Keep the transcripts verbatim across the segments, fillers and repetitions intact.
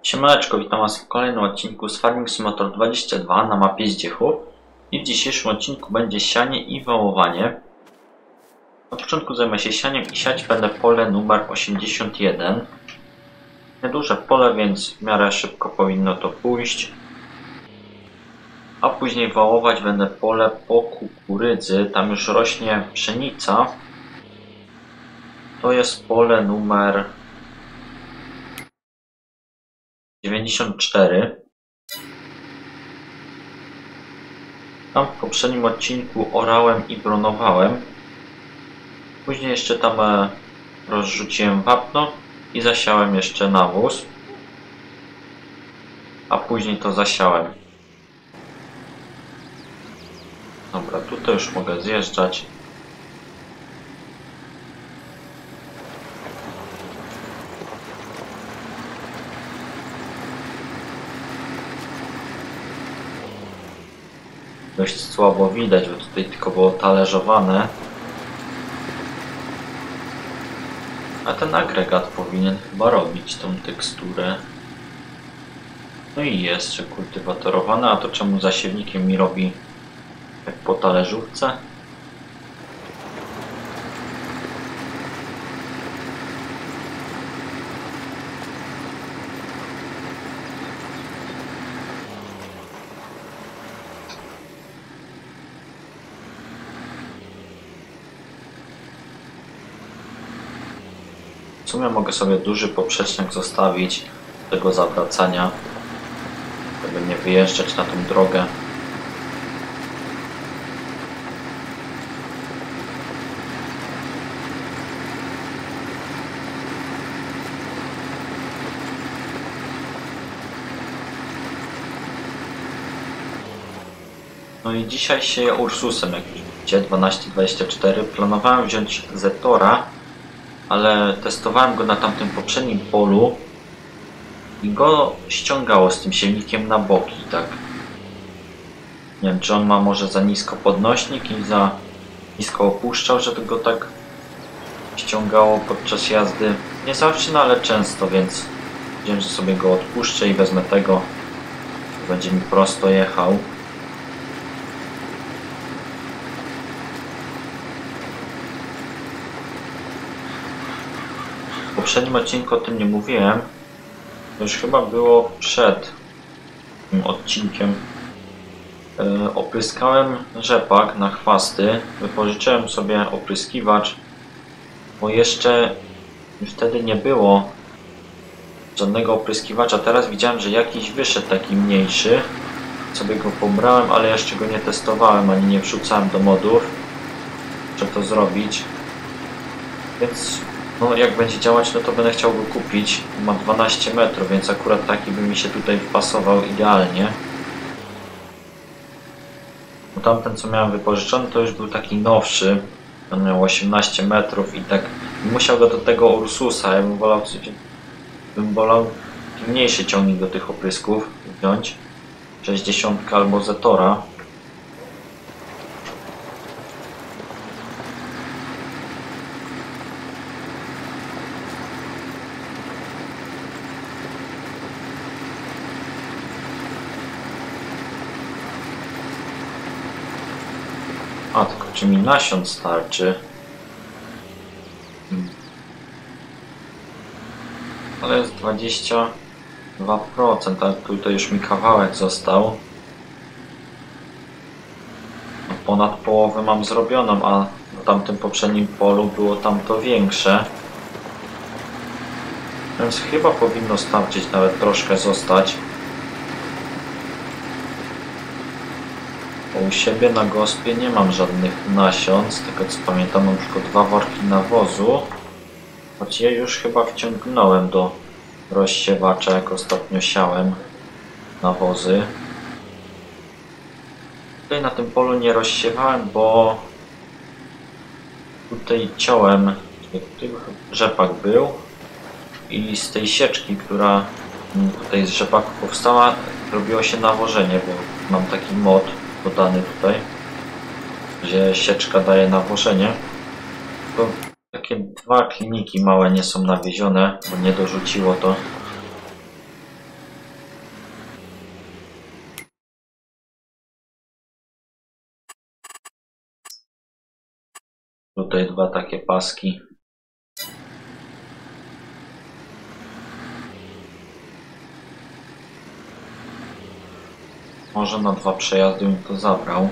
Siemaneczko, witam was w kolejnym odcinku z Farming Simulator dwadzieścia dwa na mapie Zdziechów. I w dzisiejszym odcinku będzie sianie i wałowanie. Na początku zajmę się sianiem i siać będę pole numer osiemdziesiąt jeden. Nieduże pole, więc w miarę szybko powinno to pójść. A później wałować będę pole po kukurydzy. Tam już rośnie pszenica. To jest pole numer dziewięćdziesiąt cztery. Tam w poprzednim odcinku orałem i bronowałem. Później jeszcze tam e, rozrzuciłem wapno i zasiałem jeszcze nawóz. A później to zasiałem. Dobra, tutaj już mogę zjeżdżać. Dość słabo widać, bo tutaj tylko było talerzowane. A ten agregat powinien chyba robić tą teksturę. No i jest, że kultywatorowane, a to czemu zasiewnikiem mi robi jak po talerzówce? W sumie mogę sobie duży poprzecznik zostawić do tego zawracania, żeby nie wyjeżdżać na tą drogę. No i dzisiaj sieję Ursusem, jak widzicie, dwanaście dwadzieścia cztery. Planowałem wziąć Zetora, ale testowałem go na tamtym poprzednim polu i go ściągało z tym silnikiem na boki, tak. Nie wiem, czy on ma może za nisko podnośnik i za nisko opuszczał, że go tak ściągało podczas jazdy. Nie zawsze, no ale często, więc wiem, że sobie go odpuszczę i wezmę tego. Będzie mi prosto jechał. W poprzednim odcinku o tym nie mówiłem. To już chyba było przed tym odcinkiem. Yy, opryskałem rzepak na chwasty. Wypożyczyłem sobie opryskiwacz, bo jeszcze wtedy nie było żadnego opryskiwacza. Teraz widziałem, że jakiś wyszedł taki mniejszy. Sobie go pobrałem, ale jeszcze go nie testowałem, ani nie wrzucałem do modów. Muszę to zrobić. Więc no, jak będzie działać, no to będę chciał go kupić. Ma dwanaście metrów, więc akurat taki by mi się tutaj wpasował idealnie. Bo tamten, co miałem wypożyczony, to już był taki nowszy. On miał osiemnaście metrów i tak musiał go do tego Ursusa. Ja bym wolał, bym wolał mniejszy ciągnik do tych oprysków wziąć. sześćdziesiąt albo Zetora. A, tylko czy mi nasion starczy? Hmm. Ale jest dwadzieścia dwa procent, ale tutaj już mi kawałek został. Ponad połowę mam zrobioną, a w tamtym poprzednim polu było tamto większe. Więc chyba powinno starczyć, nawet troszkę zostać. U siebie na gospie nie mam żadnych nasion, z tego co pamiętam mam tylko dwa worki nawozu, choć je już chyba wciągnąłem do rozsiewacza, jak ostatnio siałem nawozy. Tutaj na tym polu nie rozsiewałem, bo tutaj ciąłem, tutaj rzepak był i z tej sieczki, która tutaj z rzepaku powstała, robiło się nawożenie, bo mam taki mod dodany tutaj, gdzie sieczka daje nawożenie. To takie dwa kliniki małe nie są nawiezione, bo nie dorzuciło to. chyba takie paski. Może na dwa przejazdy bym to zabrał.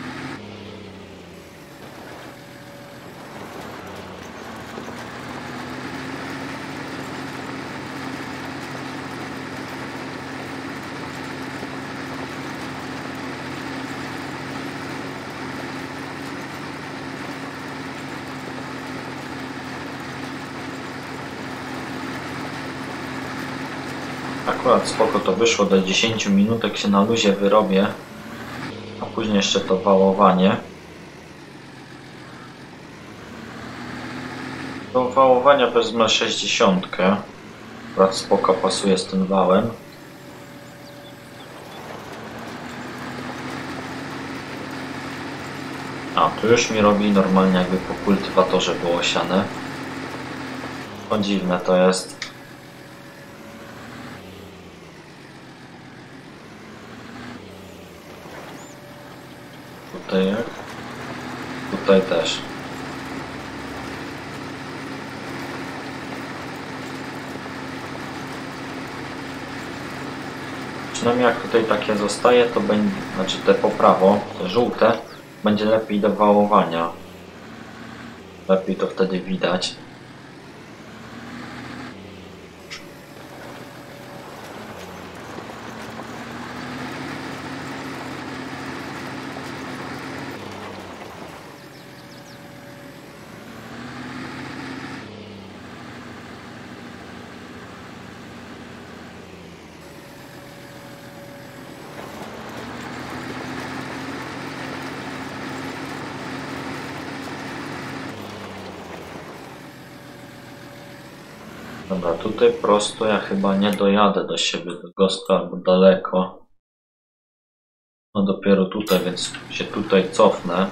Akurat spoko to wyszło, do dziesięciu minutek się na luzie wyrobię, a później jeszcze to wałowanie. Do wałowania wezmę sześćdziesiąt. Akurat spoko pasuje z tym wałem. A, tu już mi robi normalnie, jakby po kultywatorze było siane. O, dziwne to jest. Tutaj jak? Tutaj też. Przynajmniej jak tutaj takie zostaje, to będzie, znaczy te po prawo, te żółte, będzie lepiej do wałowania. Lepiej to wtedy widać. Dobra, tutaj prosto ja chyba nie dojadę do siebie, do Gostka albo daleko. No dopiero tutaj, więc się tutaj cofnę.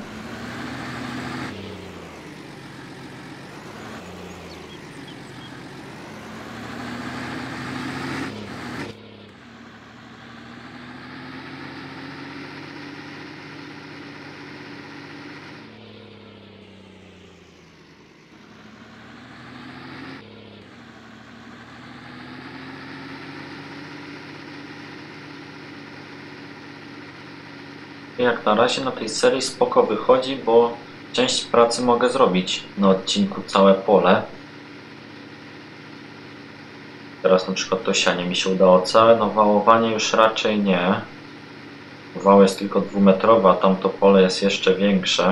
Jak na razie na tej serii spoko wychodzi, bo część pracy mogę zrobić na odcinku całe pole. Teraz na przykład to sianie mi się udało całe, no wałowanie już raczej nie. Wał jest tylko dwumetrowy, a tamto pole jest jeszcze większe.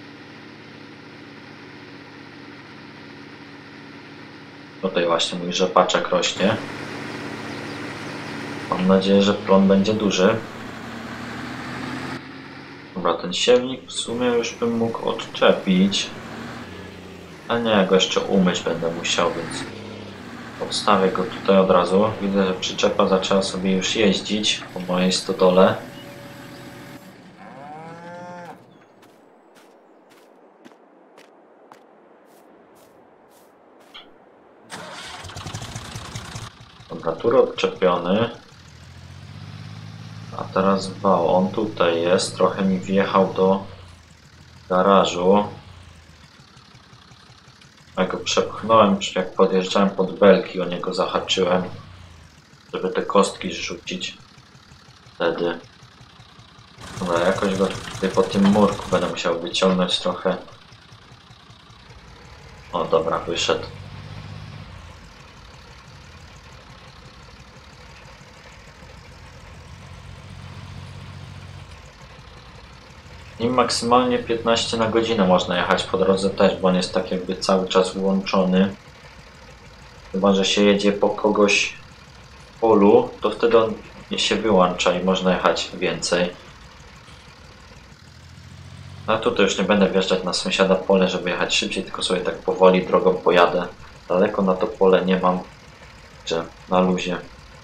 Tutaj właśnie mój rzepaczek rośnie. Mam nadzieję, że plon będzie duży. Dobra, ten siewnik w sumie już bym mógł odczepić. A nie, ja go jeszcze umyć będę musiał, więc odstawię go tutaj od razu. Widzę, że przyczepa zaczęła sobie już jeździć po mojej stodole. Dobra, tur odczepiony. A teraz wał, on tutaj jest, trochę mi wjechał do garażu. Ja go przepchnąłem, jak podjeżdżałem pod belki, o niego zahaczyłem, żeby te kostki rzucić. Wtedy. Dobra, jakoś go tutaj po tym murku będę musiał wyciągnąć trochę. O, dobra, wyszedł. Nim maksymalnie piętnaście na godzinę można jechać po drodze też, bo on jest tak jakby cały czas włączony. Chyba że się jedzie po kogoś w polu, to wtedy on się wyłącza i można jechać więcej. A tutaj już nie będę wjeżdżać na sąsiada pole, żeby jechać szybciej, tylko sobie tak powoli drogą pojadę. Daleko na to pole nie mam, że na luzie.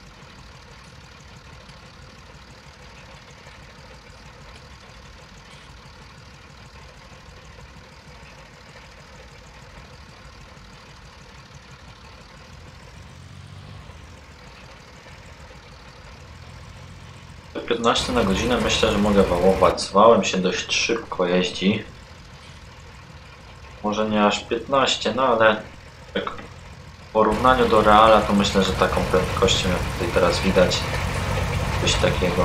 piętnaście na godzinę myślę, że mogę wałować. Z wałem się dość szybko jeździ. Może nie aż piętnaście, no ale tak w porównaniu do Reala to myślę, że taką prędkością jak tutaj teraz widać coś takiego.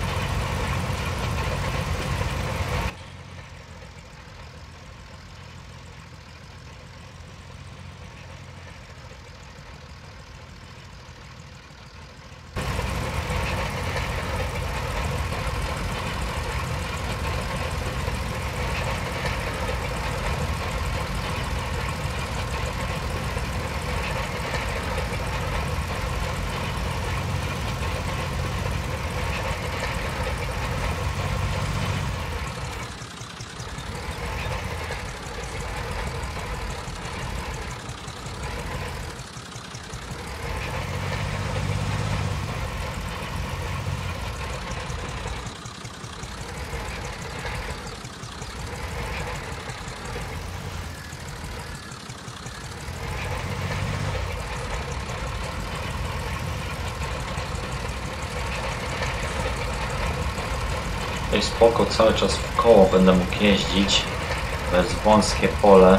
Tutaj spoko, cały czas w koło będę mógł jeździć. To jest wąskie pole.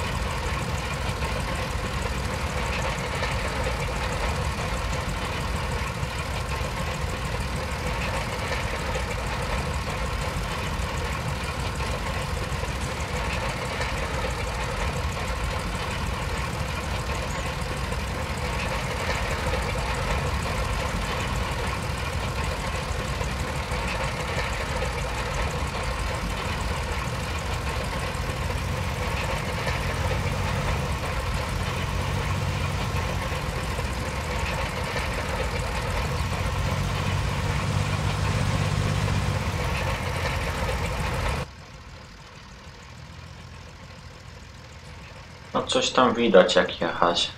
No coś tam widać jak jechać.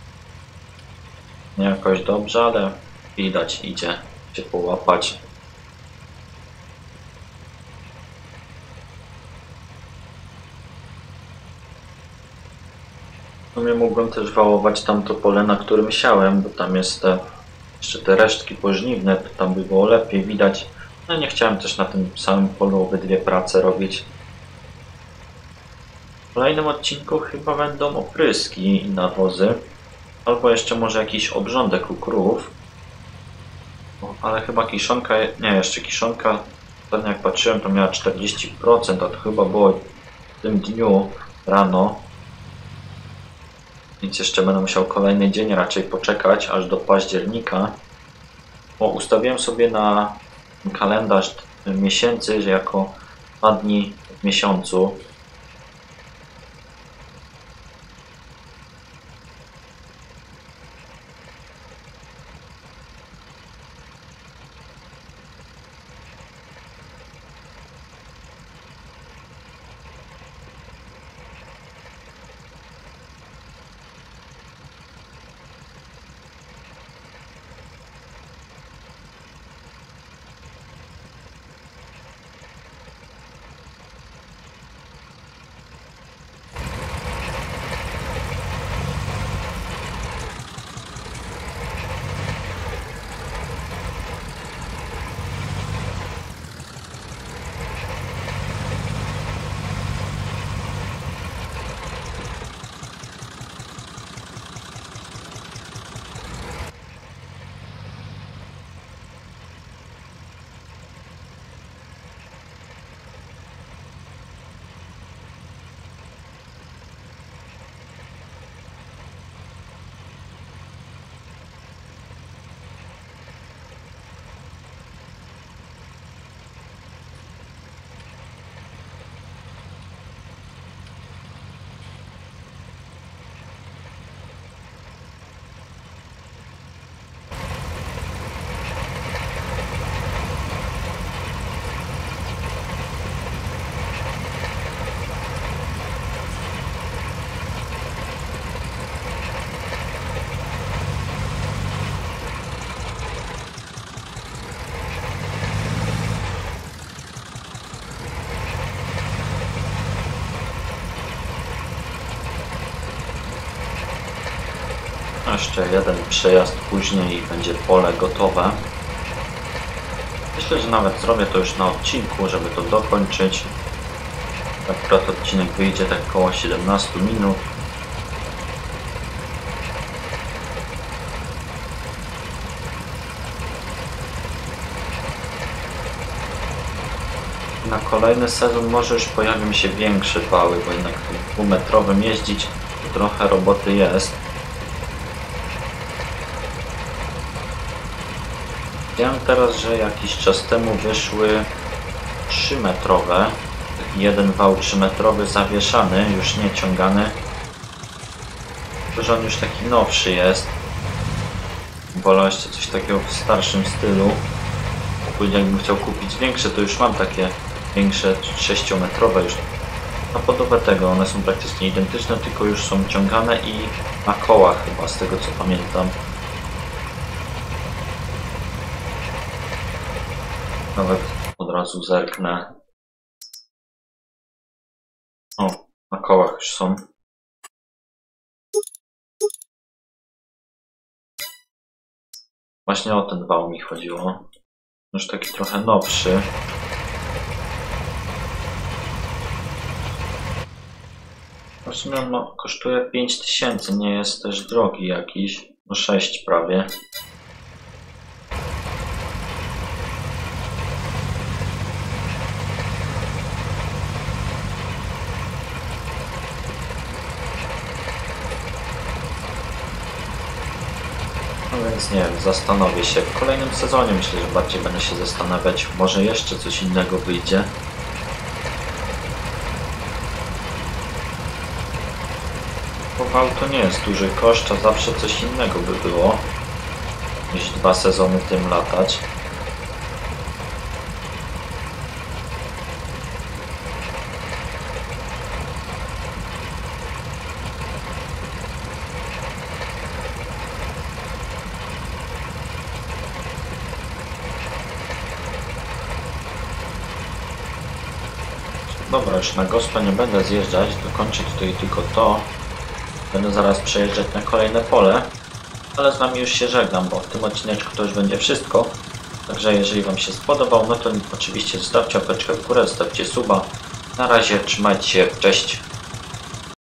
Nie jakoś dobrze, ale widać, idzie się połapać. No nie mógłbym też wałować tamto pole, na którym siałem, bo tam jest te, jeszcze te resztki pożniwne, to tam by było lepiej widać. No nie chciałem też na tym samym polu obydwie prace robić. W kolejnym odcinku chyba będą opryski i nawozy. Albo jeszcze może jakiś obrządek u krów. No, ale chyba kiszonka, nie, jeszcze kiszonka, ten jak patrzyłem to miała czterdzieści procent, a to chyba było w tym dniu rano. Więc jeszcze będę musiał kolejny dzień raczej poczekać, aż do października. Bo ustawiłem sobie na kalendarz miesięcy, że jako dwa dni w miesiącu. Jeszcze jeden przejazd później i będzie pole gotowe. Myślę, że nawet zrobię to już na odcinku, żeby to dokończyć. Akurat odcinek wyjdzie tak około siedemnaście minut. Na kolejny sezon może już pojawią się większe wały, bo jednak dwumetrowym jeździć to trochę roboty jest. Widziałem teraz, że jakiś czas temu wyszły trzymetrowe. Jeden wał trzymetrowy zawieszany, już nie ciągany. Tylko że on już taki nowszy jest. Wolę jeszcze coś takiego w starszym stylu. Później jakbym chciał kupić większe, to już mam takie większe sześciometrowe już. Na podobę tego, one są praktycznie identyczne, tylko już są ciągane i na kołach chyba, z tego co pamiętam. Nawet od razu zerknę. O, na kołach już są. Właśnie o ten wał mi chodziło. Już taki trochę nowszy. W sumie no, kosztuje pięć tysięcy, nie jest też drogi jakiś. No sześć prawie. No więc nie wiem, zastanowię się. W kolejnym sezonie myślę, że bardziej będę się zastanawiać. Może jeszcze coś innego wyjdzie. Bo wał to nie jest duży koszt, a zawsze coś innego by było niż dwa sezony tym latać. Dobra, już na gospę nie będę zjeżdżać, dokończę tutaj tylko to. Będę zaraz przejeżdżać na kolejne pole, ale z wami już się żegnam, bo w tym odcineczku to już będzie wszystko. Także jeżeli wam się spodobał, no to oczywiście zostawcie łapeczkę w górę, zostawcie suba. Na razie, trzymajcie się, cześć!